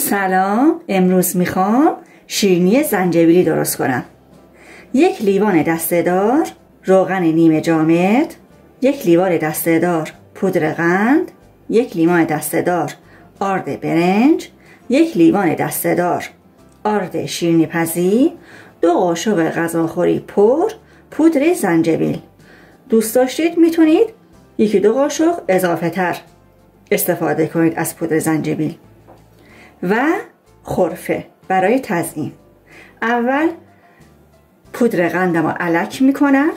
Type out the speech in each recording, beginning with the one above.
سلام، امروز میخوام شیرینی زنجبیلی درست کنم. 1 لیوان دسته‌دار روغن نیمه جامد، 1 لیوان دسته‌دار پودر قند، 1 لیوان دسته‌دار آرد برنج، 1 لیوان دسته‌دار آرد شیرینی پزی، 2 قاشق غذاخوری پر پودر زنجبیل. دوست داشتید میتونید 1-2 قاشق اضافه تر استفاده کنید از پودر زنجبیل. و خرفه برای تزیین. اول پودر قندم رو الک میکنم.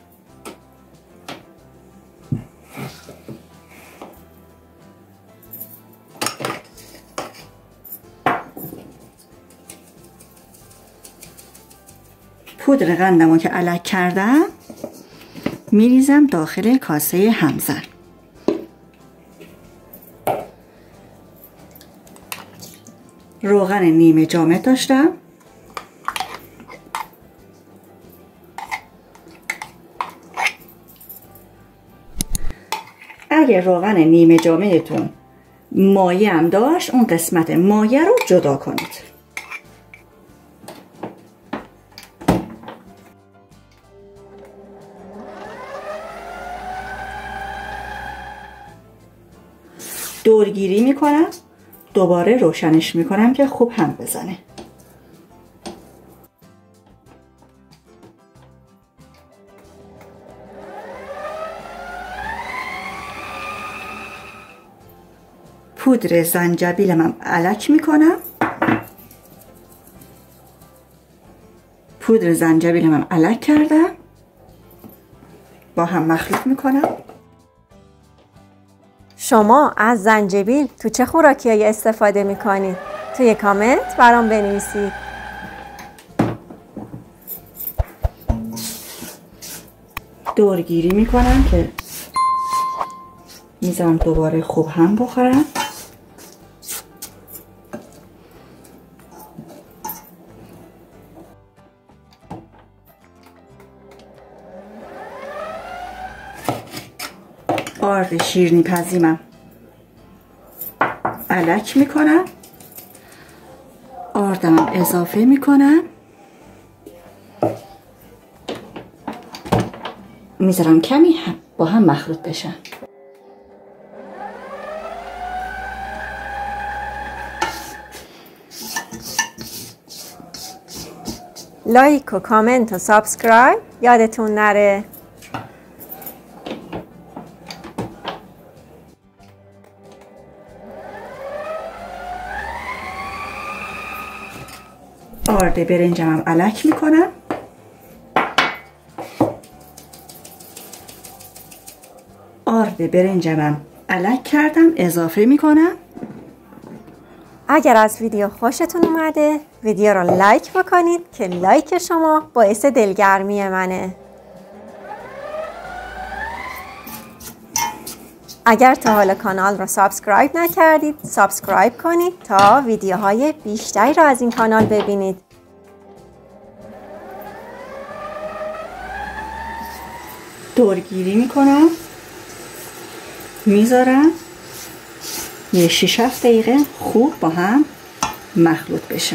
پودر قندم رو که الک کردم میریزم داخل کاسه همزن. روغن نیمه جامد داشتم. اگه روغن نیمه جامدتون مایه هم داشت، اون قسمت مایه رو جدا کنید. دورگیری میکنم، دوباره روشنش میکنم که خوب هم بزنه. پودر زنجبیلم هم الک میکنم. پودر زنجبیلم هم الک کردم، با هم مخلوط میکنم. شما از زنجبیل تو چه خوراکیایی استفاده میکنید؟ توی کامنت برام بنویسید. دورگیری میکنم که میذارم دوباره خوب هم بخورم. آرد شیرینی پزیمم الک میکنم، آردم اضافه میکنم، میذارم کمی با هم مخلوط بشن. لایک و کامنت و سابسکرایب یادتون نره. آرد برنجم هم الک میکنم. آرد برنجم هم الک کردم، اضافه میکنم. اگر از ویدیو خوشتون اومده ویدیو رو لایک بکنید که لایک شما باعث دلگرمی منه. اگر تا حالا کانال رو سابسکرایب نکردید سابسکرایب کنید تا ویدیوهای بیشتری رو از این کانال ببینید. دورگیری میکنم، میذارم یه 6-7 دقیقه خوب با هم مخلوط بشه.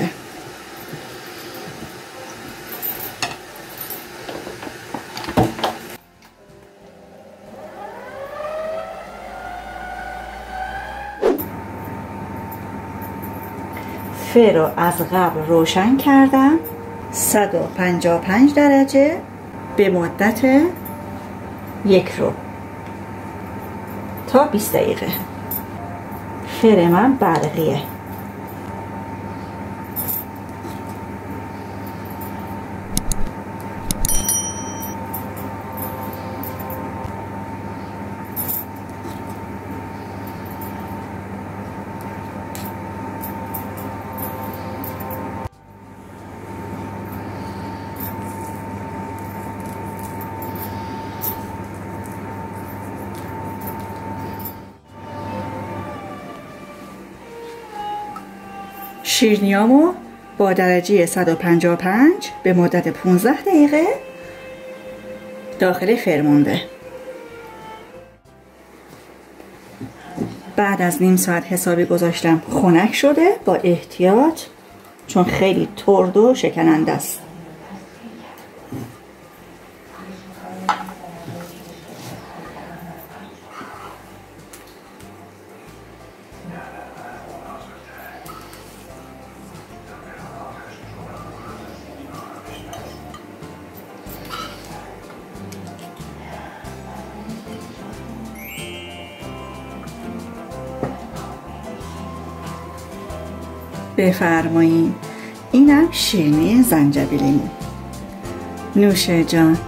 فر رو از قبل روشن کردم 155 درجه به مدت 1 رو تا 20 دقیقه. فر من برقیه. شیرینیامو با درجه 155 به مدت 15 دقیقه داخل فرمونده. بعد از نیم ساعت حسابی گذاشتم خنک شده. با احتیاط، چون خیلی ترد و شکننده است. بفرمایین. اینم شیرینی زنجبیلیمون. نوش جان.